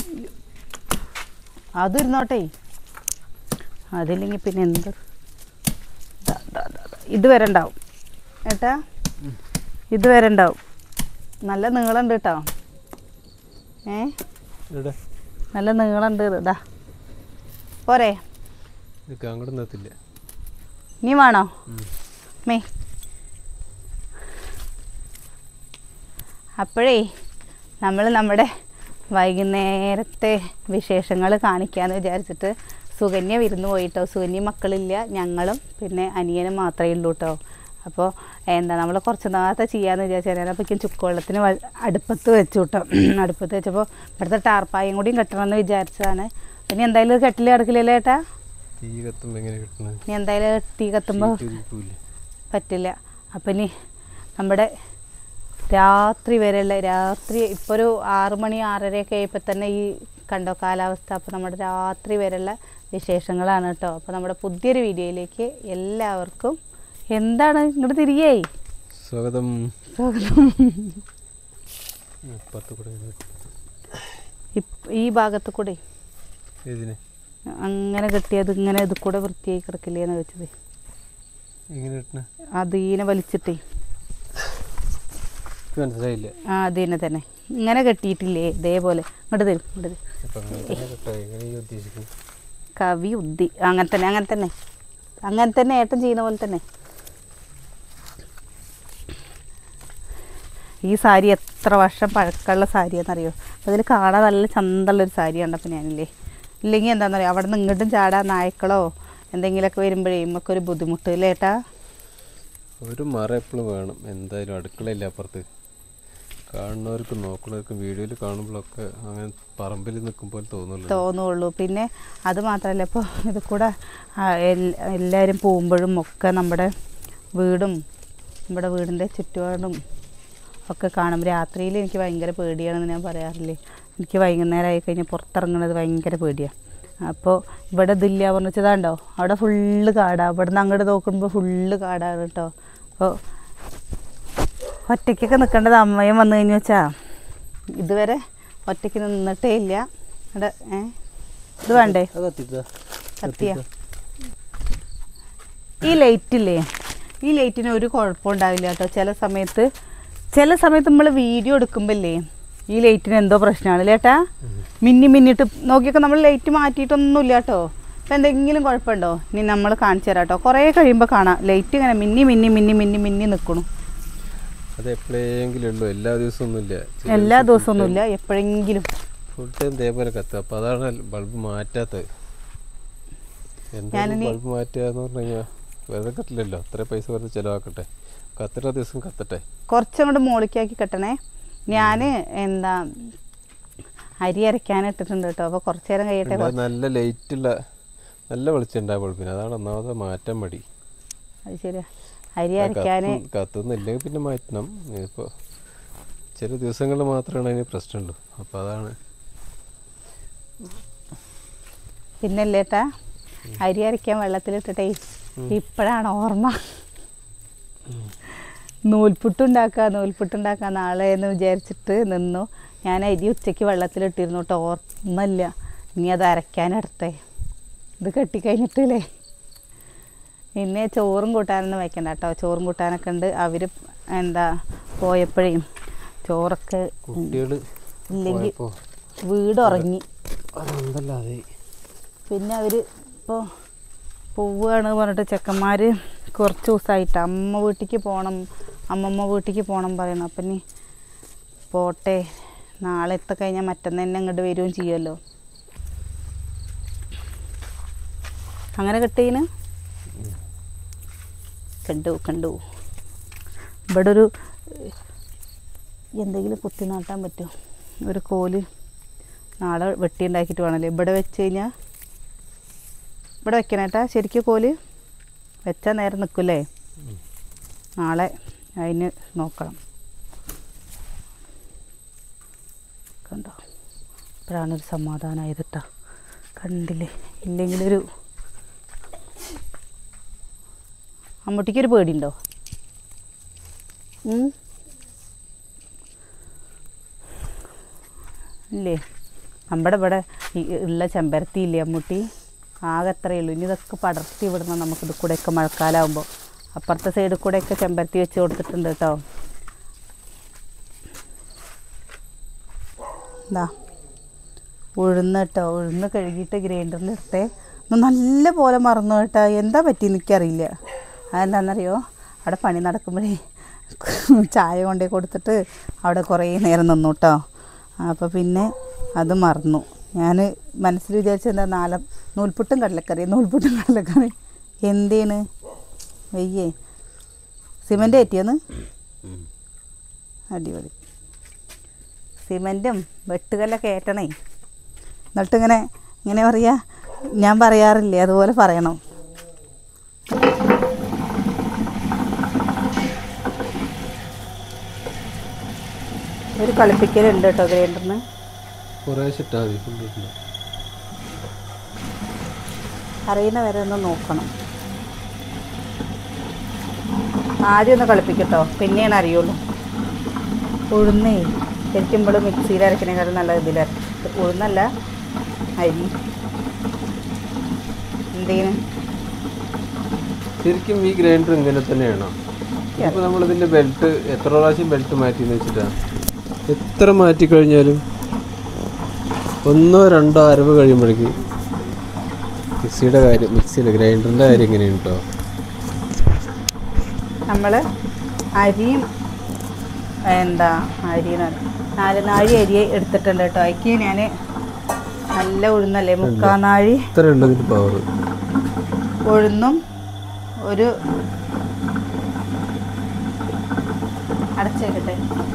അതിരുന്നോട്ടെ, അതില്ലെങ്കിൽ പിന്നെ എന്ത് ഇതുവരെ ഉണ്ടാവും ഏട്ടാ, ഇതുവരെ ഉണ്ടാവും. നല്ല നീളമുണ്ട് കേട്ടോ. നല്ല നീളമുണ്ട്. ഇതാ പോരെ, നീ വേണോ മേ? അപ്പോഴേ നമ്മൾ നമ്മുടെ വൈകുന്നേരത്തെ വിശേഷങ്ങൾ കാണിക്കാമെന്ന് വിചാരിച്ചിട്ട് സുകന്യ വിരുന്ന് പോയിട്ടോ. സുകന്യ മക്കളില്ല, ഞങ്ങളും പിന്നെ അനിയനും മാത്രമേ ഉള്ളൂ കേട്ടോ. അപ്പോൾ നമ്മൾ കുറച്ച് നേരത്തെ ചെയ്യാമെന്ന് വിചാരിച്ചാൽ അപ്പോഴേക്കും ചുക്കുവെള്ളത്തിന് അടുപ്പത്ത് വെച്ചു കേട്ടോ. അടുപ്പത്ത് വെച്ചപ്പോൾ ഇവിടുത്തെ ടാർപ്പായും കൂടിയും കെട്ടണമെന്ന് വിചാരിച്ചതാണ്. പിന്നെ എന്തായാലും കെട്ടിൽ കിടക്കില്ലല്ലോ ഏട്ടാ? ഇനി എന്തായാലും തീ കത്തുമ്പോൾ പറ്റില്ല. അപ്പം ഇനി നമ്മുടെ രാത്രി വരെയുള്ള ഇപ്പോൾ ഒരു 6 മണി 6:30 ആയപ്പോൾ തന്നെ ഈ കണ്ടോ കാലാവസ്ഥ. അപ്പോൾ നമ്മുടെ രാത്രി വരെയുള്ള വിശേഷങ്ങളാണ് കേട്ടോ. അപ്പോൾ നമ്മുടെ പുതിയൊരു വീഡിയോയിലേക്ക് എല്ലാവർക്കും എന്താണ് ഇങ്ങോട്ട് തിരികെ സ്വാഗതം. ഈ ഭാഗത്ത് കൂടെ അങ്ങനെ കിട്ടിയത് ഇങ്ങനെ ഇത് കൂടെ വൃത്തിയായി കിടക്കില്ലേന്ന് വെച്ചത്. അതിനെ വലിച്ചിട്ടേ അതിനെ തന്നെ ഇങ്ങനെ കെട്ടിയിട്ടില്ലേ ഇതേപോലെ. ഇങ്ങോട്ട് തരും, ഇങ്ങോട്ട് തരും. കവി ഉദ്ദി അങ്ങനെ തന്നെ ഏട്ടൻ ചെയ്യുന്ന പോലെ തന്നെ. ഈ സാരി എത്ര വർഷം പഴക്കമുള്ള സാരിയാണെന്നറിയോ? അപ്പോൾ അതിൽ കാണാൻ നല്ല ചന്തമുള്ളൊരു സാരി കണ്ടപ്പോൾ ഞാനില്ലേ. ഇല്ലെങ്കിൽ എന്താണെന്നറിയോ, അവിടെ നിന്ന് ഇങ്ങോട്ടും ചാടാൻ നായ്ക്കളോ എന്തെങ്കിലുമൊക്കെ വരുമ്പോഴേ നമുക്ക് ഒരു ബുദ്ധിമുട്ട് ഇല്ലേ ഏട്ടാ? ഒരു മറ എപ്പോഴും വേണം എന്തായാലും. അടുക്കളയില്ല അപ്പുറത്ത്. കാണുന്നവർക്കും നോക്കുന്നവർക്കും വീഡിയോയിൽ കാണുമ്പോഴൊക്കെ അങ്ങനെ പറമ്പിൽ നിൽക്കുമ്പോൾ തോന്നുള്ളൂ. പിന്നെ അത് മാത്രമല്ല, ഇപ്പോൾ ഇത് കൂടെ എല്ലാവരും പോകുമ്പോഴും ഒക്കെ നമ്മുടെ വീടും നമ്മുടെ വീടിൻ്റെ ചുറ്റുപാടും ഒക്കെ കാണും. രാത്രിയിൽ എനിക്ക് ഭയങ്കര പേടിയാണെന്ന് ഞാൻ പറയാറില്ലേ. എനിക്ക് വൈകുന്നേരം ആയി കഴിഞ്ഞാൽ പുറത്തിറങ്ങുന്നത് ഭയങ്കര പേടിയാണ്. അപ്പോൾ ഇവിടെ ഇതില്ല പറഞ്ഞതാണ്ടോ, അവിടെ ഫുള്ള് കാടാണ്. ഇവിടെ നിന്ന് അങ്ങോട്ട് നോക്കുമ്പോൾ ഫുള്ള് കാടാണ് കേട്ടോ. അപ്പോൾ ഒറ്റയ്ക്കൊക്കെ നിൽക്കേണ്ടത് അമ്മയും വന്നു കഴിഞ്ഞു വെച്ചാൽ ഇതുവരെ ഒറ്റയ്ക്ക് നിന്നിട്ടേ ഇല്ല. ഇവിടെ ഇത് വേണ്ടേ കത്തിയ ഈ ലൈറ്റില്ലേ, ഈ ലൈറ്റിന് ഒരു കുഴപ്പമുണ്ടാവില്ല കേട്ടോ. ചില സമയത്ത് നമ്മൾ വീഡിയോ എടുക്കുമ്പോഴല്ലേ ഈ ലൈറ്റിന് എന്തോ പ്രശ്നമാണ് ചേട്ടാ. മിന്നിട്ട് നോക്കിയൊക്കെ നമ്മൾ ലൈറ്റ് മാറ്റിയിട്ടൊന്നുമില്ല കേട്ടോ. അപ്പം എന്തെങ്കിലും കുഴപ്പമുണ്ടോ? ഇനി നമ്മൾ കാണിച്ചു തരാം കേട്ടോ. കുറേ കഴിയുമ്പോൾ കാണാം ലൈറ്റ് ഇങ്ങനെ മിന്നി നിൽക്കണു. അത് എപ്പോഴെങ്കിലും ഉള്ളൂ, എല്ലാ ദിവസമൊന്നുമില്ല. എല്ലാ ദിവസമൊന്നുമില്ല, എപ്പോഴെങ്കിലും ഫുൾ ടൈം ഇതേപോലെ കത്തുക. അപ്പോൾ അതാണ് ബൾബ് മാറ്റാത്തത്. എന്തായാലും ബൾബ് മാറ്റുക എന്ന് പറഞ്ഞു കഴിഞ്ഞാൽ വെറുതെ കത്തില്ലല്ലോ. അത്ര പൈസ വെറുതെ ചിലവാക്കട്ടെ. കത്തിട്ട ദിവസം കത്തട്ടെ. കുറച്ചങ്ങോട്ട് മോളിക്കാക്കി കെട്ടണേ. ഞാൻ അരി അരയ്ക്കാനിട്ടിട്ടുണ്ട് കേട്ടോ. അപ്പോൾ കുറച്ച് നേരം കഴിയട്ടെ. നല്ല ലൈറ്റുള്ള നല്ല വെളിച്ചുണ്ടാവും ബൾബിന്. അതാണ് ഒന്നാമത് മാറ്റാൻ മടി. അത് ശരിയാ. അരി അരയ്ക്കാൻ കത്തുന്നില്ലെങ്കിൽ പിന്നെ മാറ്റണം. ഇപ്പോൾ ചില ദിവസങ്ങളിൽ മാത്രമാണ് അതിന് പ്രശ്നമുള്ളൂ. അപ്പോൾ അതാണ്. പിന്നല്ലേട്ടാ അരി അരയ്ക്കാൻ വെള്ളത്തിലിട്ടിട്ടേ ഇപ്പോഴാണ് ഓർമ്മ. നൂൽപുട്ടുണ്ടാക്കാം നാളെ എന്ന് വിചാരിച്ചിട്ട് നിന്നു. ഞാൻ അരി ഉച്ചയ്ക്ക് വെള്ളത്തിലിട്ടിരുന്നു കേട്ടോ, ഓർമ്മയില്ല. ഇനി അത് അരയ്ക്കാനെടുത്തേ. ഇത് കെട്ടിക്കഴിഞ്ഞിട്ടില്ലേ. പിന്നെ ചോറും കൂട്ടാനൊന്നും വയ്ക്കണ്ട കേട്ടോ. ചോറും കൂട്ടാനൊക്കെ ഉണ്ട്. അവർ പോയപ്പോഴേ ചോറൊക്കെ ഇല്ലെങ്കിൽ വീട് ഉറങ്ങി. പിന്നെ അവർ ഇപ്പോൾ പോവുകയാണ് പറഞ്ഞിട്ട് ചെക്കന്മാർ കുറച്ച് ദിവസമായിട്ട് അമ്മമ്മ വീട്ടിലേക്ക് പോകണം പറയണം. അപ്പം ഇനി പോട്ടെ, നാളെ എത്തിക്കഴിഞ്ഞാൽ മറ്റന്ന് തന്നെ ഇങ്ങോട്ട് വരികയും ചെയ്യുമല്ലോ. അങ്ങനെ കിട്ടീന് കണ്ടു. ഇവിടെ ഒരു എന്തെങ്കിലും കുത്തി നാട്ടാൻ പറ്റുമോ? ഒരു കോല് നാളെ വെട്ടിയുണ്ടാക്കിയിട്ട് വേണമല്ലോ. ഇവിടെ വെച്ച് കഴിഞ്ഞാൽ ഇവിടെ വെക്കണേട്ടാ. ശരിക്കും കോല് വെച്ചാൽ നേരെ നിൽക്കില്ലേ. നാളെ അതിന് നോക്കണം. കണ്ടോ, ഇപ്പോഴാണൊരു സമാധാനമായത് കേട്ടോ. കണ്ടില്ലേ, ഇല്ലെങ്കിലൊരു അമ്മൂട്ടിക്കൊരു പേടിയുണ്ടോ? ഇല്ലേ? നമ്മുടെ ഇവിടെ ഉള്ള ചെമ്പരത്തി ഇല്ലേ അമ്മൂട്ടി, ആകെ അത്രയേ ഉള്ളൂ. ഇനി ഇതൊക്കെ പടർത്തി വിടണം നമുക്കിത് കൂടെയൊക്കെ മഴക്കാലമാകുമ്പോൾ. അപ്പുറത്തെ സൈഡിൽ കൂടെയൊക്കെ ചെമ്പരത്തി വെച്ച് കൊടുത്തിട്ടുണ്ട് കേട്ടോ. എന്താ ഉഴുന്ന് കേട്ടോ, ഉഴുന്ന് കഴുകിയിട്ട് ഗ്രൈൻഡറിൽ ഇട്ടേ നല്ല പോലെ മറന്നു കേട്ടോ. എന്താ പറ്റി എനിക്കറിയില്ല. അതെന്താണെന്നറിയോ, അവിടെ പണി നടക്കുമ്പോഴേ ചായ കൊണ്ടേ കൊടുത്തിട്ട് അവിടെ കുറേ നേരം നിന്നു കേട്ടോ. അപ്പോൾ പിന്നെ അത് മറന്നു. ഞാൻ മനസ്സിൽ വിചാരിച്ചത് എന്താ, നൂൽപുട്ടും കടലക്കറി എന്തേന് വയ്യേ. സിമൻ്റ് കയറ്റിയെന്ന് അടിപൊളി. സിമൻറ്റും വെട്ടുകല്ലൊക്കെ ഏറ്റണേ. എന്നിട്ടിങ്ങനെ ഇങ്ങനെ പറയുക, ഞാൻ പറയാറില്ലേ അതുപോലെ പറയണം. ഒരു കളിപ്പിക്കലുണ്ട് കേട്ടോ ഗ്രൈൻഡറിന്. അറിയുന്ന വരെ ഒന്ന് നോക്കണം. ആദ്യം ഒന്ന് കളിപ്പിക്കട്ടോ, പിന്നെയാണ് അറിയുള്ളൂ. ഉഴുന്നേ ശരിക്കുമ്പോൾ മിക്സിയിൽ അരക്കണേക്കാളും നല്ല ഉഴുന്നല്ല അരി. എന്തേന് ശരിക്കും ഈ ഗ്രൈൻഡർ ഇങ്ങനെ തന്നെയാണോ? ഇപ്പോൾ നമ്മളിതിൻ്റെ ബെൽറ്റ് എത്ര പ്രാവശ്യം ബെൽറ്റ് മാറ്റിയെന്ന് വെച്ചിട്ടാണ്. എത്ര മാറ്റിക്കഴിഞ്ഞാലും 1 2 അരവ് കഴിയുമ്പോഴേക്ക് മിക്സിയുടെ ഗ്രൈൻഡറിൻ്റെ കാര്യം എങ്ങനെയാണ് കേട്ടോ. നമ്മൾ അരിയും അരി 4 നാഴി അരി എടുത്തിട്ടുണ്ട് കേട്ടോ. അതിക്ക് ഞാൻ നല്ല ഉഴുന്നല്ലേ, 3/4 നാഴി പവർ ഉഴുന്നും ഒരു അടച്ചേക്കട്ടെ.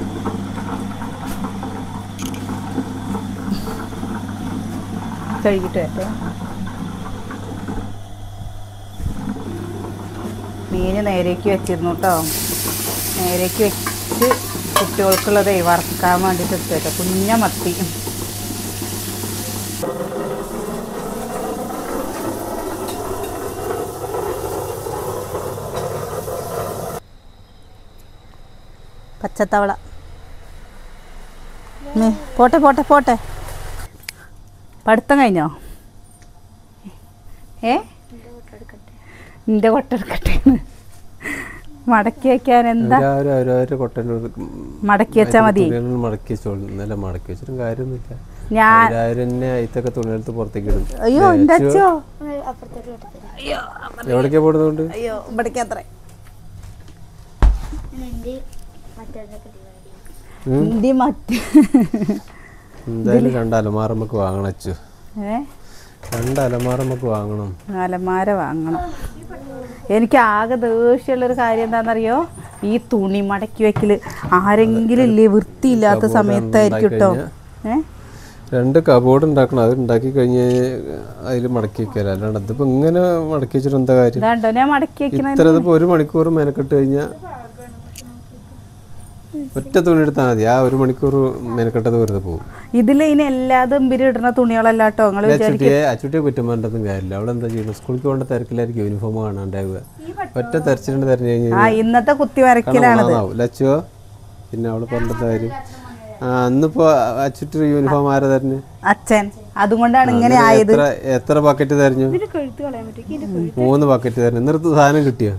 കഴുകിട്ട് വരട്ടെ. മീൻ നേരേക്ക് വെച്ചിരുന്നു കേട്ടോ. നേരേക്ക് വെച്ച് കുട്ടികൾക്കുള്ളതേ വറുക്കാൻ വേണ്ടിയിട്ട് എടുത്തു കേട്ടോ. കുഞ്ഞ മത്തി. പച്ചത്തവള പോട്ടെ പോട്ടെ പോട്ടെ. പഠിത്തം കഴിഞ്ഞോ? എൻ്റെ കൊട്ടെടുക്കട്ടെ. മടക്കി വയ്ക്കാൻ എന്താ, മടക്കി വെച്ചാൽ മതി. അയ്യോ എൻ്റെ അച്ഛോ, എവിടേക്കാ പോകുന്നുണ്ട്? അയ്യോ ഇവിടേക്ക് അത്ര എന്തായാലും 2 അലമാര നമുക്ക് വാങ്ങണം അച്ചു. 2 അലമാര നമുക്ക് വാങ്ങണം. അലമാര വാങ്ങണം. എനിക്ക് ആകെ ദേഷ്യമുള്ളൊരു കാര്യം എന്താണെന്നറിയോ, ഈ തുണി മടക്കി വെക്കല്. ആരെങ്കിലും ഇല്ലേ വൃത്തിയില്ലാത്ത സമയത്തായിരിക്കും കേട്ടോ. 2 കബോർഡ് ഉണ്ടാക്കണം. അത് ഉണ്ടാക്കി കഴിഞ്ഞ് അതിൽ മടക്കി വെക്കാല. അല്ലാണ്ട് അതിപ്പോ ഇങ്ങനെ മടക്കി വെച്ചിട്ട് എന്താ കാര്യം? ഞാൻ മടക്കി വെക്കണ ഇത്ര ഇതിപ്പോ 1 മണിക്കൂർ മെനക്കെട്ട് കഴിഞ്ഞാൽ ഒറ്റ തുണി എടുത്താൽ മതി. ആ 1 മണിക്കൂർ മെനക്കെട്ടത് വെറുതെ പോകും. ഇതില് ഇനി എല്ലാതും ഇടുന്ന തുണികളല്ല കേട്ടോ. അച്ചുട്ടിയെ കുറ്റം പറഞ്ഞിട്ടും കാര്യമില്ല. അവിടെ എന്താ ചെയ്യുന്നത്? സ്കൂളിൽ പോകേണ്ട തിരക്കിലായിരിക്കും യൂണിഫോം കാണാണ്ടാവുക. ഒറ്റ തെരച്ചിട്ടുണ്ട് തെരഞ്ഞു കഴിഞ്ഞാൽ ഇന്നത്തെ കുത്തി വരക്കലാണ് ലച്ചോ. പിന്നെ അവള് പറഞ്ഞിട്ട് കാര്യം, അന്നിപ്പോ അച്ചുട്ടി യൂണിഫോം ആരാ തെരഞ്ഞു? അച്ഛൻ. അതുകൊണ്ടാണ് ഇങ്ങനെ ആയത്. എത്ര ബക്കറ്റ് തെരഞ്ഞു? 3 ബക്കറ്റ് തെരഞ്ഞു. എന്നിട്ട് സാധനം കിട്ടിയോ?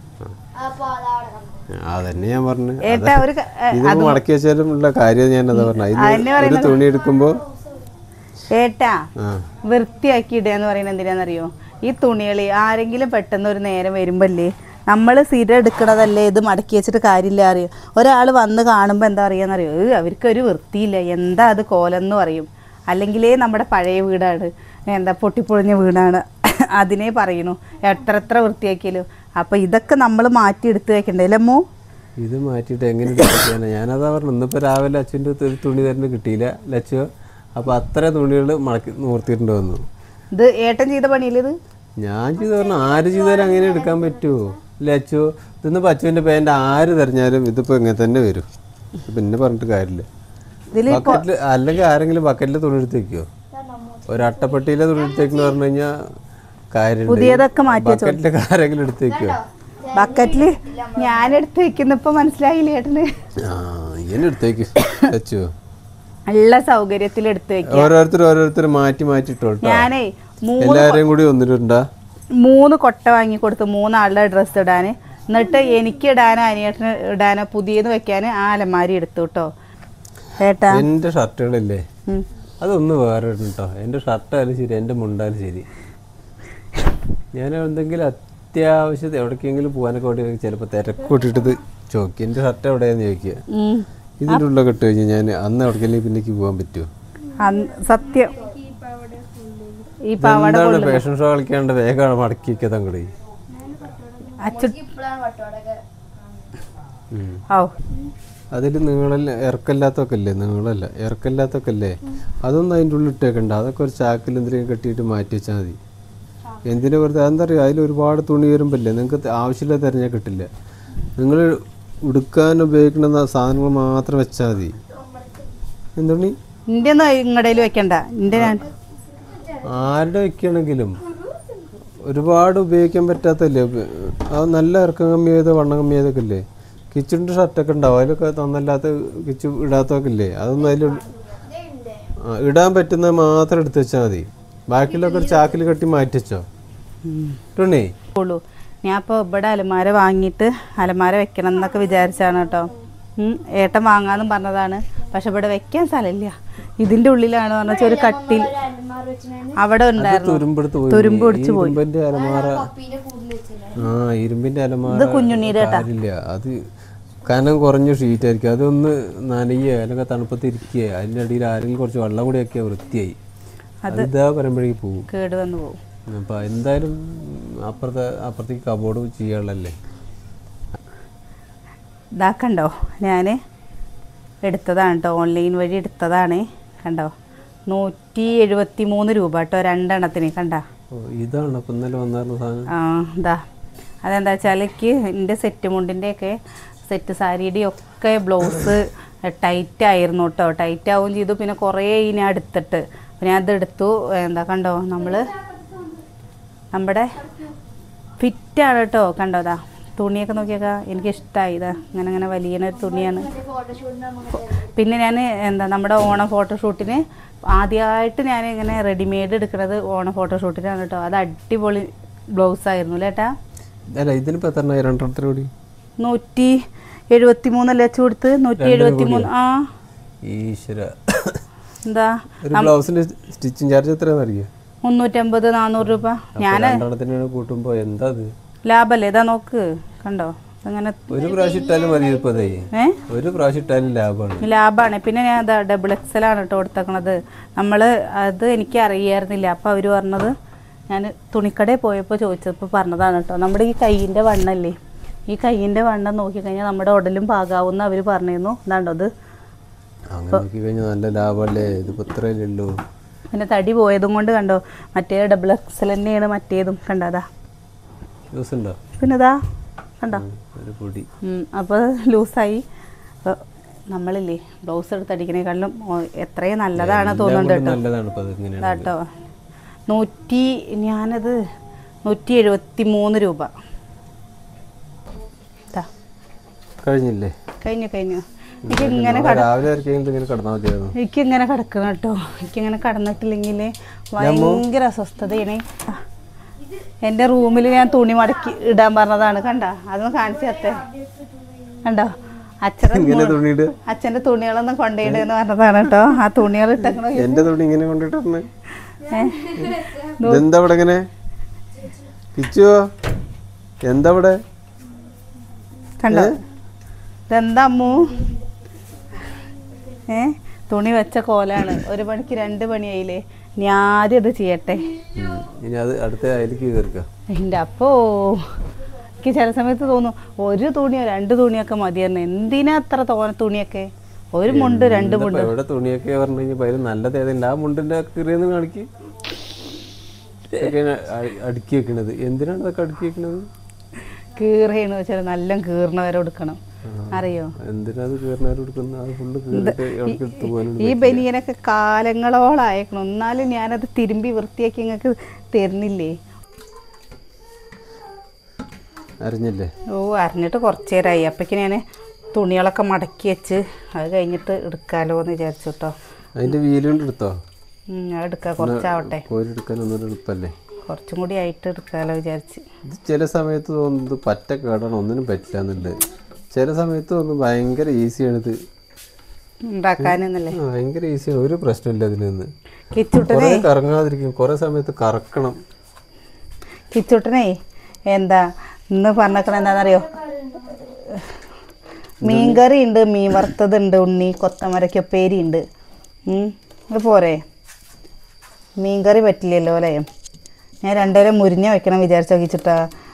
അതന്നെ ഞാൻ പറഞ്ഞു. ഇത് മടക്കി വെച്ചാലും ഉള്ള കാര്യം ഞാൻ അതാ പറഞ്ഞു. ഒരു തുണി എടുക്കുമ്പോ ഏട്ടാ വൃത്തിയാക്കി ഇടുകയെന്ന് പറയുന്നത് എന്തിനാണെന്നറിയോ? ഈ തുണികൾ ആരെങ്കിലും പെട്ടെന്ന് ഒരു നേരം വരുമ്പല്ലേ, നമ്മൾ സ്ഥിരം എടുക്കണതല്ലേ, ഇത് മടക്കി വെച്ചിട്ട് കാര്യമില്ല അറിയോ. ഒരാൾ വന്ന് കാണുമ്പോൾ എന്താ അറിയാന്നറിയോ, അവർക്കൊരു വൃത്തിയില്ല, എന്താ അത് കോലെന്ന് പറയും. അല്ലെങ്കിലേ നമ്മുടെ പഴയ വീടാണ്, എന്താ പൊട്ടിപ്പൊളിഞ്ഞ വീടാണ്, അതിനെ പറയണു എത്ര വൃത്തിയാക്കിയാലും. അപ്പോൾ ഇതൊക്കെ നമ്മൾ മാറ്റി എടുത്ത് വെക്കണ്ടേ അമ്മോ? ഇത് മാറ്റിയിട്ട് എങ്ങനെ എടുക്കാനാ? ഞാനതാ പറഞ്ഞു. ഇന്നിപ്പോൾ രാവിലെ അച്ഛൻ്റെ ഒരു തുണി തന്നെ കിട്ടിയില്ല ലച്ചോ. അപ്പോൾ അത്ര തുണികൾ മടക്കി നൂർത്തിയിട്ടുണ്ട് വന്നു. ഇത് ഏട്ടൻ ചെയ്ത പണിയില്ല ഇത്? ഞാൻ ചെയ്ത പറഞ്ഞു. ആര് ചെയ്താലും അങ്ങനെ എടുക്കാൻ പറ്റുമോ ലച്ചോ? ഇന്ന് അച്ഛൻ്റെ പാൻറ് ആര് തെരഞ്ഞാലും ഇതിപ്പോൾ ഇങ്ങനെ തന്നെ വരും. പിന്നെ പറഞ്ഞിട്ട് കാര്യമില്ല. ബക്കറ്റിൽ അല്ലെങ്കിൽ ആരെങ്കിലും ബക്കറ്റിൽ തുണി എടുത്ത് വെക്കുമോ? ഒരു അട്ടപ്പെട്ടിയിലെ തുണി എടുത്തേക്കെന്ന് പറഞ്ഞു കഴിഞ്ഞാൽ പുതിയതൊക്കെ മാറ്റി ബക്കറ്റിലൊക്കെ ആരെങ്കിലും എടുത്ത് വെക്കുമോ? ബക്കറ്റില് ഞാൻ എടുത്ത് വെക്കുന്നപ്പോ മനസ്സിലായില്ല ഏട്ടന്. ഇങ്ങനെ എടുത്തേക്ക് വെച്ചോ. ഉള്ള സൗകര്യത്തിൽ എടുത്തു വെക്കുക. ഓരോരുത്തർ മാറ്റി ഇട്ടോട്ടോ. ഞാനേ എല്ലാരെയും കൂടി ഒന്നിട്ടുണ്ടാ 3 കൊട്ട വാങ്ങിക്കൊടുത്തു 3 ആളുടെ ഡ്രസ്സ് ഇടാൻ. എന്നിട്ട് എനിക്ക് ഇടാനോ അനിയേട്ടന് ഇടാനോ പുതിയത് വെക്കാൻ ആ അലമാരി എടുത്തു കേട്ടോ. ഏട്ടാ എന്റെ ഷർട്ടുകളില്ലേ അതൊന്ന് വേറെ കേട്ടോ. എന്റെ ഷർട്ടായാലും ശരി എന്റെ മുണ്ടായാലും ശരി ഞാൻ എന്തെങ്കിലും അത്യാവശ്യത്തെ എവിടേക്കെങ്കിലും പോകാനൊക്കെ വേണ്ടി ചിലപ്പോൾ തിരക്കൂട്ടിട്ടത് ചോദിക്കും എന്റെ ഷർട്ട് എവിടെയാന്ന് ചോദിക്കുക. ഇതിൻ്റെ ഉള്ളിലൊക്കെ ഇട്ട് കഴിഞ്ഞാൽ ഞാൻ അന്ന് എവിടേക്കെങ്കിലും പിന്നേക്ക് പോകാൻ പറ്റുമോ? സത്യം ഈ എന്താണ് ഫാഷൻ ഷോ കളിക്കാണ്ട് വേഗമാണ് മടക്കി വെക്കുക തങ്ങള്. അതിൽ നിങ്ങളല്ല ഇറക്കല്ലാത്തൊക്കെ അല്ലേ ഇറക്കല്ലാത്തൊക്കെ അല്ലേ അതൊന്നും അതിൻ്റെ ഉള്ളിൽ ഇട്ടേക്കണ്ട. അതൊക്കെ ഒരു ചാക്കിൽ എന്തെങ്കിലും കെട്ടിയിട്ട് മാറ്റി വെച്ചാൽ മതി. എന്തിനാ വെറുതെ അതെന്താ പറയുക അതിൽ ഒരുപാട് തുണി വരുമ്പല്ലേ നിങ്ങൾക്ക് ആവശ്യമില്ല തിരഞ്ഞാൽ കിട്ടില്ല. നിങ്ങൾ ഉടുക്കാൻ ഉപയോഗിക്കുന്ന സാധനങ്ങൾ മാത്രം വെച്ചാൽ മതി. എന്തുണി എൻ്റെ ഇങ്ങടയിൽ വെക്കണ്ട. ആരുടെ വെക്കുകയാണെങ്കിലും ഒരുപാട് ഉപയോഗിക്കാൻ പറ്റാത്തല്ലേ. അത് നല്ല ഇറക്കം കമ്മിയായത് വണ്ണം കമ്മിയായതൊക്കെ ഇല്ലേ. കിച്ചണിൻ്റെ ഷർട്ടൊക്കെ ഉണ്ടാവും അതിലൊക്കെ നന്നല്ലാത്ത കിച്ചു ഇടാത്തൊക്കെ ഇല്ലേ. അതൊന്നും അതിൽ ഇടാൻ പറ്റുന്നത് മാത്രം എടുത്ത് വെച്ചാൽ മതി. ബാക്കിയുള്ളൊക്കെ ഒരു ചാക്കിൽ കെട്ടി മാറ്റി വെച്ചോ ടൂണേ. ഞാൻ ഇപ്പോൾ ഇവിടെ അലമാര വാങ്ങിയിട്ട് അലമാര വെക്കണം എന്നൊക്കെ വിചാരിച്ചാണ് കേട്ടോ. ഏട്ടൻ വാങ്ങാമെന്നും പറഞ്ഞതാണ്. പക്ഷെ ഇവിടെ വെക്കാൻ സ്ഥലമില്ല. ഇതിൻ്റെ ഉള്ളിലാണ് പറഞ്ഞാൽ ഒരു കട്ടിൽ അവിടെ ഉണ്ടായിരുന്നു. തുരുമ്പ് പിടിച്ചു പോയി. ഇരുമ്പിന്റെ അലമാര ഇത് കുഞ്ഞുണ്ണീര് കേട്ടാ. അത് കനം കുറഞ്ഞ ഷീറ്റായിരിക്കും. അതൊന്ന് നനയുക അല്ലെങ്കിൽ തണുപ്പത്തിരിക്കുക അതിൻ്റെ അടിയിൽ ആരെങ്കിലും കുറച്ച് വെള്ളം കൂടി ആക്കിയാൽ വൃത്തിയായി. ഇതാ പറയുമ്പോഴേക്ക് പോകും, കേട് വന്ന് പോകും. അപ്പം എന്തായാലും അപ്പുറത്തേക്ക് കബോർഡ് ചെയ്യാനുള്ളല്ലേ. ഇതാക്കണ്ടോ ഞാൻ എടുത്തതാണ് കേട്ടോ. ഓൺലൈൻ വഴി എടുത്തതാണ്. കണ്ടോ 173 രൂപ കേട്ടോ 2 എണ്ണത്തിന്. കണ്ട ഇതാണ് അപ്പം ഇന്നലെ വന്നായിരുന്നു സാധനം. ഇതാ അതെന്താ വെച്ചാൽ എനിക്ക് എൻ്റെ സെറ്റ് മുണ്ടിൻ്റെയൊക്കെ സെറ്റ് സാരിയുടെ ഒക്കെ ബ്ലൗസ് ടൈറ്റ് ആയിരുന്നു കേട്ടോ. ടൈറ്റ് ആവുകയും ചെയ്തു. പിന്നെ കുറേ ഞാൻ എടുത്തിട്ട് പിന്നെ അതെടുത്തു. എന്താ കണ്ടോ നമ്മുടെ ഫിറ്റാണ് കേട്ടോ. കണ്ടോ അതാ തുണിയൊക്കെ നോക്കിയൊക്കെ എനിക്കിഷ്ടമായി. ഇതാ അങ്ങനെ വലിയൊരു തുണിയാണ്. പിന്നെ ഞാൻ നമ്മുടെ ഓണം ഫോട്ടോഷൂട്ടിന് ആദ്യമായിട്ട് ഞാൻ ഇങ്ങനെ റെഡിമെയ്ഡ് എടുക്കുന്നത് ഓണം ഫോട്ടോഷൂട്ടിനാണ് കേട്ടോ. അത് അടിപൊളി ബ്ലൗസായിരുന്നു അല്ലേ ഏട്ടാ. 173 അല്ലേ വെച്ച് കൊടുത്ത് 173. എന്താ സ്റ്റിച്ചിങ് ചാർജ് എത്രയാണെന്ന് അറിയാം? 350-400 രൂപ. ഞാൻ കൂട്ടുമ്പോ എന്താ ലാഭല്ലേ. ഇതാ നോക്ക് കണ്ടോ അങ്ങനെ ഒരു പ്രാവശ്യം ഇട്ടാലും മതി. ഒരു പ്രാവശ്യം ഇട്ടാലും ലാഭമാണ്. പിന്നെ ഞാൻ അതാ XXL ആണ് കേട്ടോ കൊടുത്തേക്കണത്. അത് എനിക്ക് അറിയായിരുന്നില്ല. അപ്പോൾ അവർ പറഞ്ഞത് ഞാൻ തുണിക്കടയിൽ പോയപ്പോൾ ചോദിച്ചപ്പോൾ പറഞ്ഞതാണ് കേട്ടോ. നമ്മുടെ ഈ കയ്യിൻ്റെ വണ്ണല്ലേ, ഈ കയ്യിൻ്റെ വണ്ണം നോക്കിക്കഴിഞ്ഞാൽ നമ്മുടെ ഉടലും പാകാവുന്ന അവർ പറഞ്ഞിരുന്നു. ഇതാണ്ടോ ഇത് നല്ല ലാഭമല്ലേ. ഇതിപ്പോൾ ഇത്രയല്ലേ ഉള്ളൂ. പിന്നെ തടി പോയതും കൊണ്ട് കണ്ടോ മറ്റേ XXL തന്നെയാണ് മറ്റേതും. കണ്ടോ അതാ പിന്നെ ഇതാ കണ്ടോ അപ്പോൾ ലൂസായി. നമ്മളില്ലേ ബ്ലൗസ് എടുത്തടിക്കണേക്കാളും എത്രയും നല്ലതാണ് തോന്നുന്നുണ്ട് കേട്ടോ. ഞാനത് 173 രൂപ. കഴിഞ്ഞില്ലേ? കഴിഞ്ഞു. എനിക്കിങ്ങനെ കിടക്കണം കേട്ടോ. എനിക്കിങ്ങനെ കടന്നിട്ടില്ലെങ്കിൽ ഭയങ്കര അസ്വസ്ഥതയാണ്. എൻ്റെ റൂമിൽ ഞാൻ തുണി മടക്കി ഇടാൻ പറഞ്ഞതാണ്. കണ്ട അതൊന്ന് കാണിച്ചു തരട്ടെ. കണ്ടോ അച്ഛൻ്റെ തുണികളൊന്നും കൊണ്ടുപോയിടെന്ന് പറഞ്ഞതാണ് കേട്ടോ. ആ തുണികൾ ഇട്ടേക്കണോ എന്റെ തുണി ഇങ്ങനെ കൊണ്ടിട്ടേ എന്താ ഇവിടെ ഇങ്ങനെ എന്താ ഇവിടെ കണ്ടോ ഇതെന്താ അമ്മൂ തുണി വെച്ച കോലാണ്. 1 മണിക്ക് 2 മണിയായില്ലേ. ഞാൻ ആദ്യം അത് ചെയ്യട്ടെ. എൻ്റെ അപ്പോ എനിക്ക് ചില സമയത്ത് തോന്നും 1 തുണിയോ 2 തുണിയൊക്കെ മതിയായിരുന്നു. എന്തിനാ അത്ര തോന തുണിയൊക്കെ? 1 മുണ്ട് 2 മുണ്ട് തുണിയൊക്കെ നല്ലത് ഏതെങ്കിലും ആ മുണ്ടിന്റെ കീറിയെന്ന് കാണിക്ക് അടുക്കി വെക്കണത്. എന്തിനാണ് അതൊക്കെ അടുക്കി വെക്കണത്? കീറിയെന്ന് വെച്ചാൽ നല്ല കീറിനവരെ കൊടുക്കണം. അറിയോ ഈ ബനിയനൊക്കെ കാലങ്ങളോളം അയക്കണം. എന്നാലും ഞാനത് തിരുമ്പി വൃത്തിയാക്കി നിങ്ങൾക്ക് തരുന്നില്ലേ? അറിഞ്ഞിട്ട് കുറച്ച് നേരമായി. അപ്പോഴേക്ക് ഞാൻ തുണികളൊക്കെ മടക്കി വെച്ച് അത് കഴിഞ്ഞിട്ട് എടുക്കാമല്ലോ എന്ന് വിചാരിച്ചു കേട്ടോ. അതിന്റെ വീലുകൊണ്ട് എടുത്തോ? എടുക്കാം, കുറച്ചാവട്ടെ. കോരി എടുക്കാൻ ഒന്നും എളുപ്പല്ലേ? കുറച്ചും കൂടി ആയിട്ട് എടുക്കാമല്ലോ വിചാരിച്ച്. ഇത് ചില സമയത്ത് തോന്നുന്നത് പറ്റ കേടാണ്, ഒന്നിനും പറ്റില്ല എന്നുണ്ട്. ചില സമയത്ത് തോന്നുന്നു ഭയങ്കര ഈസിയാണിത് ഉണ്ടാക്കാനെന്നല്ലേ. ഭയങ്കര ഈസിയാണ്, ഒരു പ്രശ്നമില്ല അതിൽ നിന്ന്. കിച്ചുട്ടനെ കറങ്ങാതിരിക്കും, കുറെ സമയത്ത് കറക്കണം. കിച്ചുട്ടനെ എന്താ ഇന്ന് പറഞ്ഞേക്കണ എന്താണെന്നറിയോ? മീൻകറി ഉണ്ട്, മീൻ വറുത്തതുണ്ട്, ഉണ്ണി കൊത്തമരക്കുപ്പേരി ഉണ്ട്. ഇത് പോരെ? മീൻകറി പറ്റില്ലല്ലോ അല്ലേ? ഞാൻ രണ്ടുപേരും മുരിഞ്ഞ വെക്കണം വിചാരിച്ചോ കിച്ചുട്ടാ.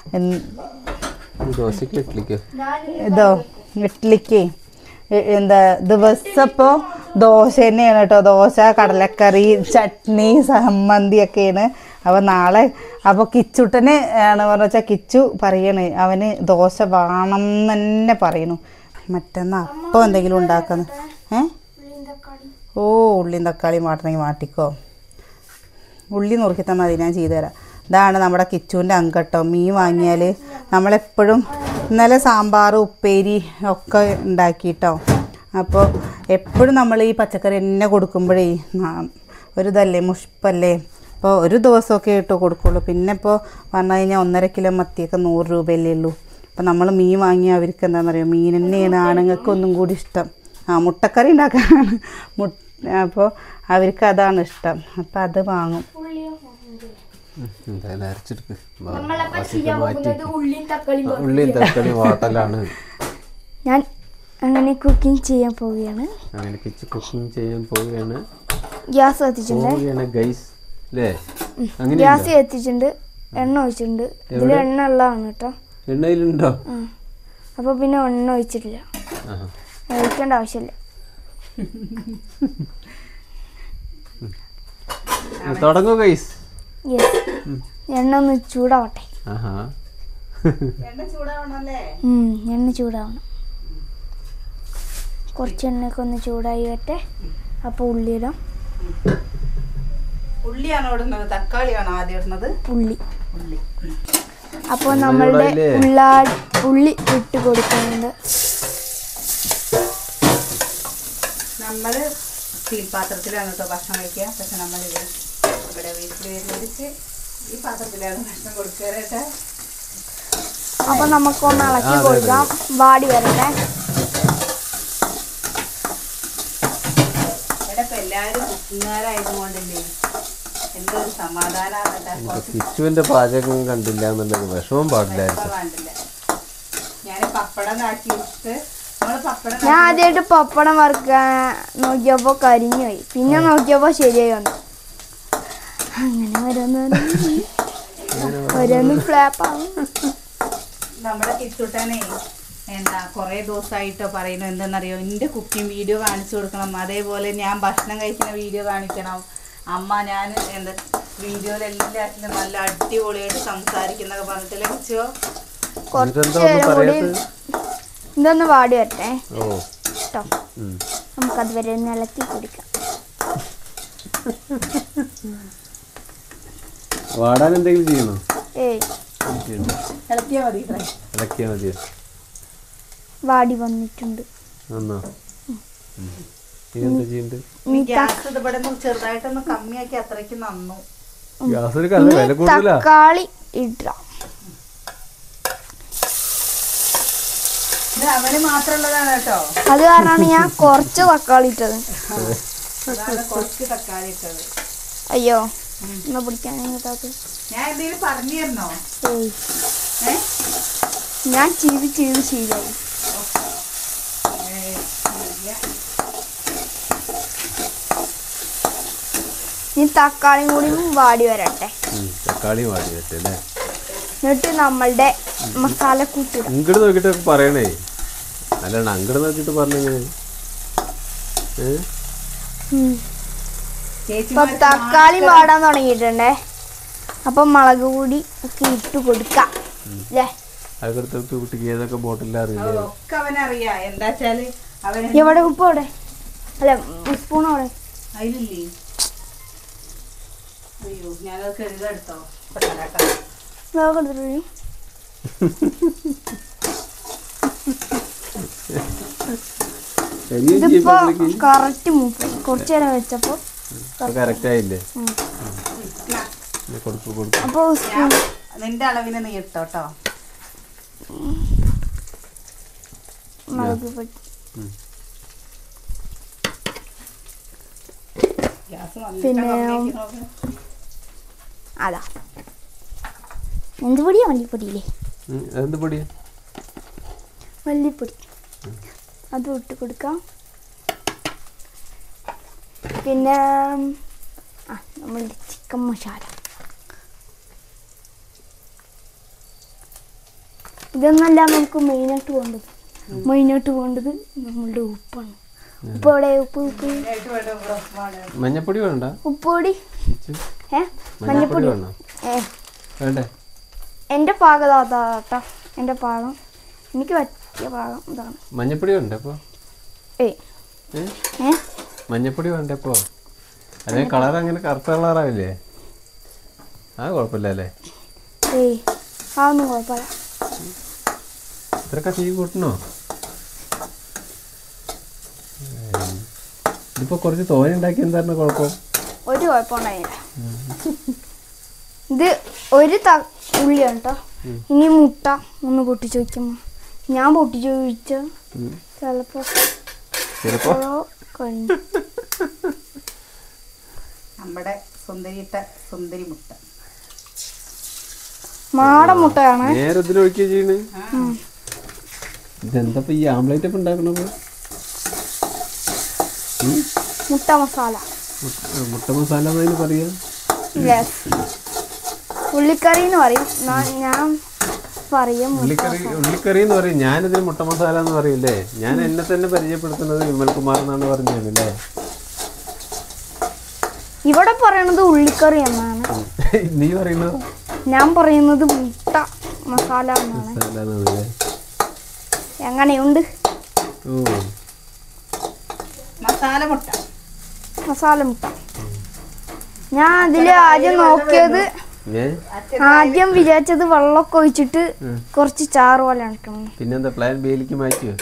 ഇതോ ഇഡ്ലിക്ക് എന്താ ദിവസം ഇപ്പോൾ ദോശ തന്നെയാണ് കേട്ടോ. ദോശ, കടലക്കറി, ചട്നി, സമ്മന്തി ഒക്കെയാണ്. അപ്പോൾ നാളെ അപ്പോൾ കിച്ചുട്ടന് ആണ് പറഞ്ഞു വെച്ചാൽ കിച്ചു പറയണേ അവന് ദോശ വേണം തന്നെ പറയണു. മറ്റന്നാ അപ്പം എന്തെങ്കിലും ഉണ്ടാക്കുന്നു. ഓ ഉള്ളിയും തക്കാളിയും വാട്ടണമെങ്കിൽ വാട്ടിക്കോ. ഉള്ളി നുറുക്കി തന്നാൽ മതി, ഞാൻ ചെയ്തു തരാം. ഇതാണ് നമ്മുടെ കിച്ചുവിൻ്റെ അങ്കട്ടോ. മീൻ വാങ്ങിയാൽ നമ്മളെപ്പോഴും ഇന്നലെ സാമ്പാർ, ഉപ്പേരി ഒക്കെ ഉണ്ടാക്കിയിട്ടോ. അപ്പോൾ എപ്പോഴും നമ്മൾ ഈ പച്ചക്കറി തന്നെ കൊടുക്കുമ്പോഴേ ഒരു ഇതല്ലേ, മുഷ്പല്ലേ. അപ്പോൾ ഒരു ദിവസമൊക്കെ ഇട്ട് കൊടുക്കുള്ളൂ. പിന്നെ ഇപ്പോൾ പറഞ്ഞു കഴിഞ്ഞാൽ 1.5 കിലോ മത്തിയൊക്കെ 100 രൂപയല്ലേ ഉള്ളൂ. അപ്പോൾ നമ്മൾ മീൻ വാങ്ങിയാൽ അവർക്ക് എന്താണെന്നറിയോ, മീൻ തന്നെയാണ് ആണുങ്ങൾക്ക് ഒന്നും കൂടി ഇഷ്ടം. മുട്ടക്കറി ഉണ്ടാക്കാനാണ് അപ്പോൾ അവർക്ക് അതാണ് ഇഷ്ടം. അപ്പം അത് വാങ്ങും. ഞാൻ അങ്ങനെ കുക്കിംഗ് ചെയ്യാൻ പോവുകയാണ്. ഗ്യാസ് കത്തിച്ചിട്ടുണ്ട്, ഗ്യാസ് കത്തിച്ചിട്ടുണ്ട്, എണ്ണ ഒഴിച്ചിട്ടുണ്ട്. ഇതിൽ എണ്ണ ഉള്ളതാണ് കേട്ടോ. എണ്ണയിലുണ്ടോ? അപ്പൊ പിന്നെ എണ്ണ ഒഴിച്ചിട്ടില്ല, ഒഴിക്കേണ്ട ആവശ്യമില്ല. തുടങ്ങൂ ഗൈസ്. എണ്ണ ഒന്ന് ചൂടാവട്ടെ. എണ്ണ ചൂടാവണം. കുറച്ച് എണ്ണയൊക്കെ ഒന്ന് ചൂടായി വരട്ടെ. അപ്പോൾ ഉള്ളി ഇടാം. ഉള്ളിയാണോ ഇടുന്നത്? തക്കാളിയാണോ ആദ്യം ഇടുന്നത്? ഉള്ളി. അപ്പോൾ നമ്മളുടെ ഉള്ളി ഇട്ട് കൊടുക്കുന്നുണ്ട്. നമ്മൾ സ്റ്റീൽ പാത്രത്തിലാണ് കേട്ടോ ഭക്ഷണം കഴിക്കുക. പക്ഷെ നമ്മൾ ഇവിടെ വീട്ടിൽ വരുന്നിച്ച് ഈ പാത്രത്തിലാണ് ഭക്ഷണം കൊടുക്കാനായിട്ട്. അപ്പോൾ നമുക്കൊന്ന് ഇളക്കി കൊടുക്കാം, വാടി വരട്ടെ. ഇവിടെ ഇപ്പം എല്ലാവരും കുക്കിങ്ങുകാരായതുകൊണ്ടല്ലേ എന്തൊരു സമാധാനമാണ്. കിച്ചുവിന്റെ പാചകം കണ്ടില്ല എന്നുള്ളത് വിഷമം പാടില്ല. ഞാൻ പപ്പടം കാച്ചി വെച്ചിട്ട് ഞാൻ ആദ്യമായിട്ട് പപ്പടം വറുക്കാൻ നോക്കിയപ്പോൾ കരിഞ്ഞു പോയി. പിന്നെ നോക്കിയപ്പോൾ ശരിയായി വന്നു. അങ്ങനെ ഓരോന്ന് ഫ്ലാപ്പാവും. നമ്മുടെ കിച്ചുട്ടനെ എന്താ കുറേ ദിവസമായിട്ടോ പറയുന്നു എന്തെന്നറിയോ, എൻ്റെ കുക്കിംഗ് വീഡിയോ കാണിച്ചു കൊടുക്കണം, അതേപോലെ ഞാൻ ഭക്ഷണം കഴിക്കുന്ന വീഡിയോ കാണിക്കണം. അമ്മ ഞാൻ എന്താ വീഡിയോയിലെല്ലാത്തിനും നല്ല അടിപൊളിയായിട്ട് സംസാരിക്കുന്നൊക്കെ പറഞ്ഞിട്ട് ലഭിച്ചോ. ഇതൊന്ന് വാടി വരട്ടെ കേട്ടോ. നമുക്കത് വരെ ഒന്ന് ഇളക്കി കുടിക്കാം. വാടാൻ എന്തെങ്കിലും ചെയ്യണോ? ഇളക്കിയാൽ മതി. വാടി വന്നിട്ടുണ്ട്. ചെറുതായിട്ടൊന്ന് കമ്മിയാക്കി അത്രയ്ക്ക് നന്നു. തക്കാളി ഇടാം. അവന് മാത്രമുള്ളതാണ് കേട്ടോ. അത് കാരണമാണ് ഞാൻ കുറച്ച് തക്കാളി ഇട്ടത്. കുറച്ച് തക്കാളി ഇട്ടത്. അയ്യോ എന്നാ പിടിക്കാൻ ഞാൻ എന്തെങ്കിലും പറഞ്ഞു തരണോ? ഞാൻ ചെയ്ത് ശീലമായി. ഇനി തക്കാളിയും കൂടി വാടി വരട്ടെ. എന്നിട്ട് നമ്മളുടെ മസാല കൂട്ടിടാം. അങ്ങോട്ട് നോക്കിട്ട് പറയണേ, അല്ലാണ്ട് അങ്ങോട്ട് നോക്കിട്ട് പറഞ്ഞെങ്ങനെ. ഇപ്പൊ തക്കാളി വാടാൻ തുടങ്ങിയിട്ടുണ്ടേ. അപ്പൊ മുളക് പൊടി ഒക്കെ ഇട്ട് കൊടുക്കാം. എവിടെ ഉപ്പ്? അവിടെ അല്ല, സ്പൂൺ അവിടെ. ഇതിപ്പോ കറക്റ്റ് മൂപ്പ് കുറച്ചു നേരം വെച്ചപ്പോ കറക്റ്റ് ആയില്ലേ? കൊടുക്കൂ കൊടുക്കൂ. അപ്പൊ നിന്റെ അളവിന് നീ ഇട്ടോട്ടോ. മുളക് പൊടി പിന്നെ അതാ എന്ത് പൊടിയാ? മല്ലിപ്പൊടിയില്ലേ? എന്ത് പൊടിയാ? മല്ലിപ്പൊടി അതും ഇട്ട് കൊടുക്കാം. പിന്നെ നമ്മളുടെ ചിക്കൻ മസാല ഇതൊന്നല്ല നമുക്ക് മെയിനായിട്ട് വേണ്ടത് നമ്മളുടെ ഉപ്പാണ്. ഉപ്പ് എവിടെ? ഉപ്പ് മഞ്ഞപ്പൊടി വേണ്ട? ഉപ്പൊടി മഞ്ഞപ്പൊടി വേണ്ടേ? എൻ്റെ പാകം അതാട്ടോ. എൻ്റെ പാകം എനിക്ക് പറ്റിയ പാകം ഇതാണ്. മഞ്ഞപ്പൊടി വേണ്ട അപ്പൊ? മഞ്ഞപ്പൊടി വേണ്ട അപ്പൊ? അല്ലെങ്കിൽ കളർ അങ്ങനെ കറുത്ത കളറാവില്ലേ? ആ കുഴപ്പമില്ല അല്ലേ? അതൊന്നും കുഴപ്പമില്ല. ഇത്രയൊക്കെ തീ കൂട്ടണോ? ഇതിപ്പോ കുറച്ച് തോനെ ഉണ്ടാക്കി എന്താണ് കുഴപ്പം? ഒരു കുഴപ്പമുണ്ടായില്ല. ഇത് ഒരു ഉള്ളിയാണ് കേട്ടോ. ഇനി മുട്ട ഒന്ന് പൊട്ടിച്ച് വയ്ക്കുമ്പോ ഞാൻ പൊട്ടിച്ച് ചോദിച്ച ചിലപ്പോ കഴിഞ്ഞു. നമ്മുടെ സുന്ദരി മുട്ട, മാടൻ മുട്ടയാണ്. നേരെ ഇതിലൊഴിക്കുക ചെയ്യണ്. ഇതെന്താ ഈ ആംപ്ലേറ്റ് ഒക്കെ ഉണ്ടാക്കണത്? മുട്ട മസാല. മുട്ട മസാല എന്നതിന് പറയാ? ഉള്ളിക്കറി എന്ന് പറയും. ഞാൻ പറയും ഉള്ളിക്കറി എന്ന് പറയും. ഞാനിതിന് മുട്ട മസാല എന്ന് പറയില്ലേ? ഞാൻ എന്നെ തന്നെ പരിചയപ്പെടുത്തുന്നത് വിമൽകുമാർ എന്നാണ് പറഞ്ഞല്ലേ? ഇവിടെ പറയണത് ഉള്ളിക്കറി എന്നാണ്. നീ പറയുന്നത്? ഞാൻ പറയുന്നത് മുട്ട മസാല എന്നാണ്. എങ്ങനെയുണ്ട്? മസാല മുട്ട. ഞാൻ അതില് ആദ്യം വിചാരിച്ചത് വെള്ളമൊക്കെ ഒഴിച്ചിട്ട് കുറച്ച് ചാറ് പോലെ ഇട്ടണം. പിന്നെന്താ പ്ലാൻ ബിയിലേക്ക് മാറ്റിയോ?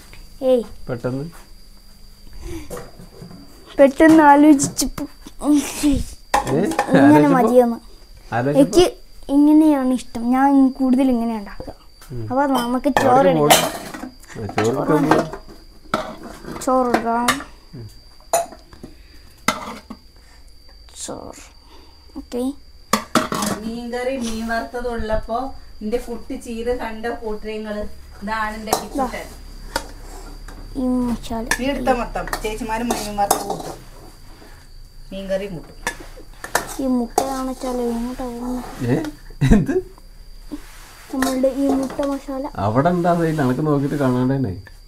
പെട്ടെന്ന് ആലോചിച്ചപ്പോ ഇങ്ങനെ മതിയെന്ന്. എനിക്ക് ഇങ്ങനെയാണ് ഇഷ്ടം. ഞാൻ കൂടുതൽ ഇങ്ങനെ ഉണ്ടാക്കുക. അപ്പൊ നമുക്ക് ചോറെടുക്കാം. ഓക്കെ. മീൻകറി മീൻ വറുത്തത് ഉള്ളപ്പോ എന്റെ കുട്ടി ചെയ്ത് കണ്ട കൂട്ടരങ്ങള് ഇതാണ് എന്റെ കിച്ചൺ. വീടുത്ത മൊത്തം ചേച്ചിമാരും മീൻ വറുത്ത് കൂട്ടും, മീൻകറി കൂട്ടും. ഈ മുട്ടയാണ് നമ്മളുടെ ഈ മുട്ട മസാല അവിടെ എന്താ കണക്ക് നോക്കിട്ട് കാണാണ്ടേ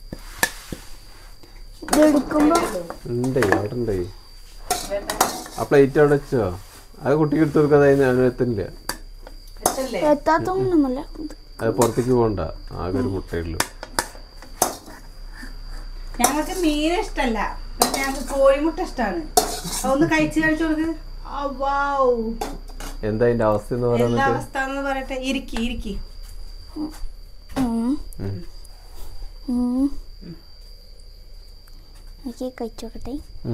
ഇതെടുക്കുമ്പോ അവിടെ ആ പ്ലേറ്റ് അവിടെ വെച്ചോ? അത് കുട്ടിക്ക് എടുത്തു കൊടുക്കാതെ എത്തില്ല. എത്താത്തൊന്നുമല്ല. അത് പുറത്തേക്ക് പോകണ്ട. ആകെ ഒരു മുട്ടയുള്ളൂ. ഞങ്ങൾക്ക് മീൻ ഇഷ്ടല്ല, പക്ഷെ ഞങ്ങൾക്ക് കോഴിമുട്ട ഇഷ്ടമാണ്. അതൊന്ന് കഴിച്ചു കൊടുക്ക്. എന്താ അതിന്റെ അവസ്ഥ എന്ന് പറയുന്നത്? അവസ്ഥ എന്ന് പറയട്ടെ. ഇരിക്കി കഴിച്ചോട്ടെ.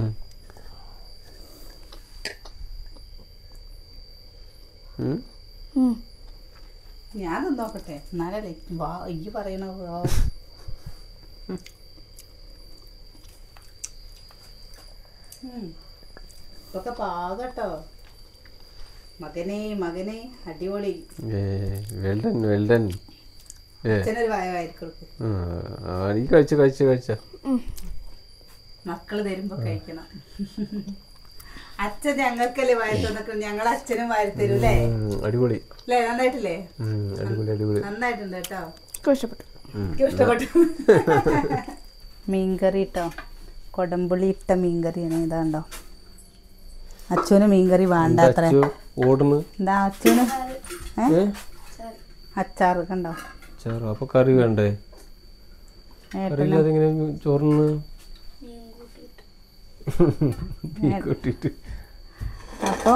ഞാൻ നോക്കട്ടെ എന്നാലല്ലേ വാ ഈ പറയണ. ഇതൊക്കെ പാകട്ടോ മകനെ അടിപൊളി. അച്ഛനൊരു വായവായിരിക്കും. മക്കള് തരുമ്പോ കഴിക്കണം. അച്ഛൻ ഞങ്ങൾക്കല്ലേ വാരി തന്നൊക്കെ ഞങ്ങൾ അച്ഛനും വാരി തരൂല്ലേ? അടിപൊളി അല്ലേ? നന്നായിട്ടില്ലേ? നന്നായിട്ടുണ്ട് കേട്ടോ. ഇഷ്ടപ്പെട്ടു. മീൻകറി ഇട്ടോ, കൊടംപുളി ഇട്ട മീൻകറിയാണ്. ഇതാണ്ടോ അച്ഛന് മീൻകറി വേണ്ട അത്ര. എന്താ അച്ഛന് അച്ചാറ് കണ്ടോ? അപ്പൊ കറി വേണ്ടേ? ചോറിന് അപ്പോൾ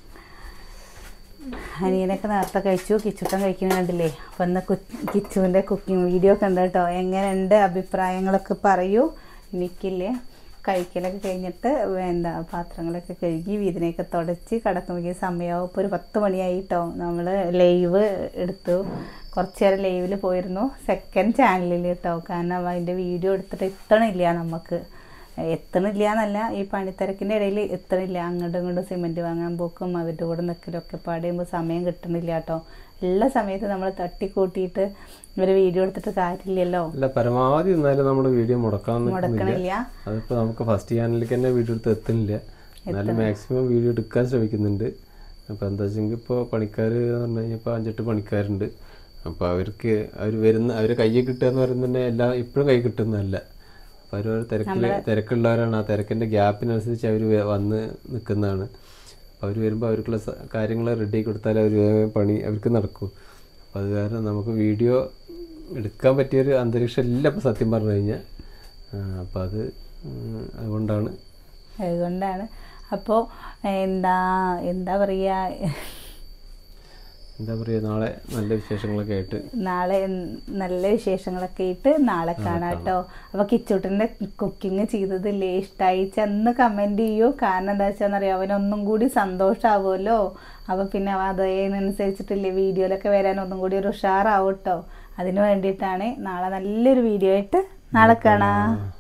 അനിയനൊക്കെ നേരത്തെ കഴിച്ചു. കിച്ചുട്ടൻ കഴിക്കുന്ന കണ്ടില്ലേ? അപ്പം ഇന്ന് കിച്ചുവിൻ്റെ കുക്കിംഗ് വീഡിയോ ഒക്കെ ഉണ്ട് കേട്ടോ. എങ്ങനെയുണ്ട് അഭിപ്രായങ്ങളൊക്കെ പറയൂ. എനിക്കില്ലേ കഴിക്കലൊക്കെ കഴിഞ്ഞിട്ട് എന്താ പാത്രങ്ങളൊക്കെ കഴുകി വീതിനെയൊക്കെ തുടച്ച് കിടക്കുമ്പോൾ സമയമാവും. ഇപ്പോൾ ഒരു 10 മണിയായി കേട്ടോ. നമ്മൾ ലൈവ് എടുത്തു, കുറച്ച് നേരം ലൈവിൽ പോയിരുന്നു, സെക്കൻഡ് ചാനലിൽ കേട്ടോ. കാരണം അതിൻ്റെ വീഡിയോ എടുത്തിട്ട് എത്തണില്ല, നമുക്ക് എത്തണില്ല എന്നല്ല, ഈ പണിത്തിരക്കിൻ്റെ ഇടയിൽ എത്തണില്ല. അങ്ങോട്ടും ഇങ്ങോട്ടും സിമെൻറ്റ് വാങ്ങാൻ പോക്കും അവരുടെ കൂടെ നിൽക്കലൊക്കെ പാടുമ്പോൾ സമയം കിട്ടണില്ല കേട്ടോ. എല്ലാ സമയത്തും നമ്മൾ തട്ടിക്കൂട്ടിയിട്ട് ഒരു വീഡിയോ എടുത്തിട്ട് കാര്യമില്ലല്ലോ. അല്ല, പരമാവധി എന്നാലും നമ്മുടെ വീഡിയോ മുടക്കണില്ല. അതിപ്പോൾ നമുക്ക് ഫസ്റ്റ് ചാനലിലേക്ക് തന്നെ വീഡിയോ എടുത്ത് എത്തുന്നില്ല, എന്നാലും മാക്സിമം വീഡിയോ എടുക്കാൻ ശ്രമിക്കുന്നുണ്ട്. അപ്പോൾ എന്താ വെച്ചെങ്കിൽ ഇപ്പോൾ പണിക്കാർ എന്ന് പറഞ്ഞു കഴിഞ്ഞാൽ ഇപ്പോൾ 5-8 പണിക്കാരുണ്ട്. അപ്പോൾ അവരെ കയ്യിൽ കിട്ടുക എന്ന് പറയുന്നത് എല്ലാം ഇപ്പോഴും കൈ കിട്ടുന്നതല്ല. അപ്പോൾ അവർ തിരക്കുള്ളവരാണ്. ആ തിരക്കിൻ്റെ ഗ്യാപ്പിനനുസരിച്ച് അവർ വന്ന് നിൽക്കുന്നതാണ്. അപ്പോൾ അവർ വരുമ്പോൾ അവർക്കുള്ള കാര്യങ്ങൾ റെഡി കൊടുത്താൽ അവർ പണി അവർക്ക് നടക്കും. അപ്പോൾ അത് കാരണം നമുക്ക് വീഡിയോ എടുക്കാൻ പറ്റിയൊരു അന്തരീക്ഷം ഇല്ല ഇപ്പോൾ സത്യം പറഞ്ഞു കഴിഞ്ഞാൽ. അപ്പോൾ അതുകൊണ്ടാണ് അപ്പോൾ എന്താ പറയുക, നാളെ നല്ല വിശേഷങ്ങളൊക്കെ ആയിട്ട് നാളെ കാണാം കേട്ടോ. അപ്പോൾ കിച്ചൂട്ടൻ്റെ കുക്കിംഗ് ചെയ്തതില്ലേ ഇഷ്ടമായി ചെന്ന് കമൻറ്റ് ചെയ്യൂ. കാരണം എന്താ വെച്ചാൽ അവനൊന്നും കൂടി സന്തോഷമാവുമല്ലോ. അപ്പോൾ പിന്നെ അതിനനുസരിച്ചിട്ടില്ലേ വീഡിയോയിലൊക്കെ വരാൻ ഒന്നും കൂടി ഒരു ഉഷാറാവും കേട്ടോ. അതിന് വേണ്ടിയിട്ടാണ്. നാളെ നല്ലൊരു വീഡിയോ ആയിട്ട് നാളെ കാണാം.